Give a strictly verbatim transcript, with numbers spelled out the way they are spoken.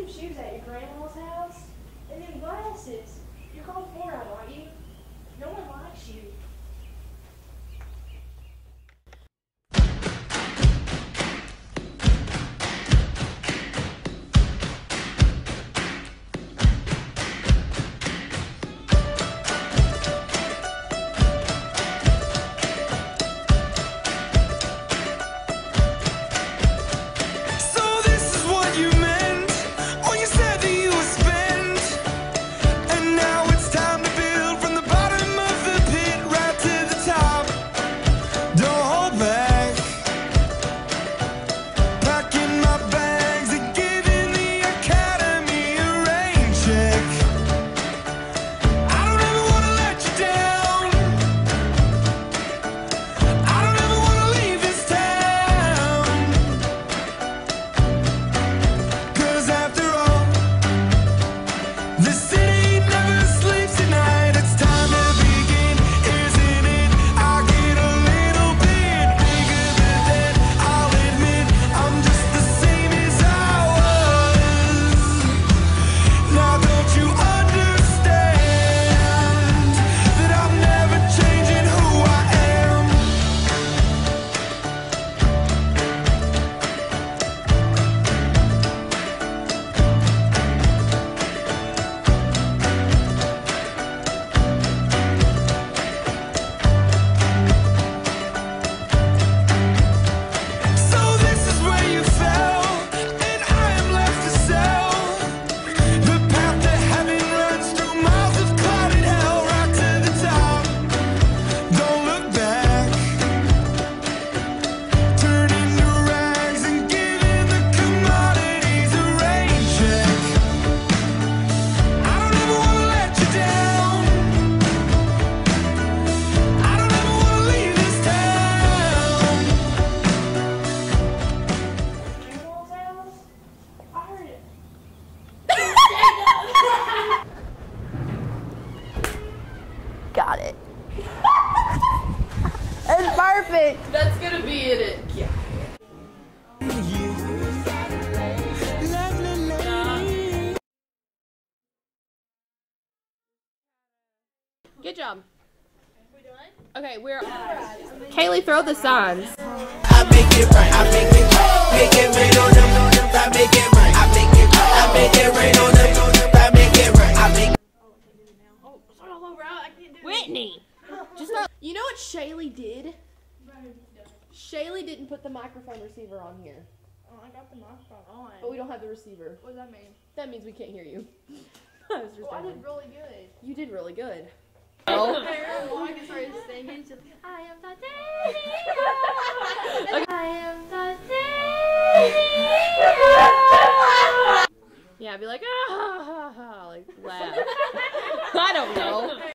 them shoes at your grandma's house? And them glasses. You're called four out, aren't you? No one likes you. Got it. It's perfect. That's gonna be it. Yeah. Good job. Okay, we're. Kaylee, throw the signs. I make it right. I make it right. Make it rain on them. I make it right. I make it right. I make it rain on them. I make it right. I make. Oh, start all over. I can't do it. Whitney. Just not. You know what Shaylee did? Shaylee didn't put the microphone receiver on here. Oh, I got the microphone on. But we don't have the receiver. What does that mean? That means we can't hear you. I was just Oh, I thinking. did really good. You did really good. Oh. I started singing. She's like, I am the day. I am the day. Yeah, I'd be like, ah, ha, ha, ha, like laugh. I don't know.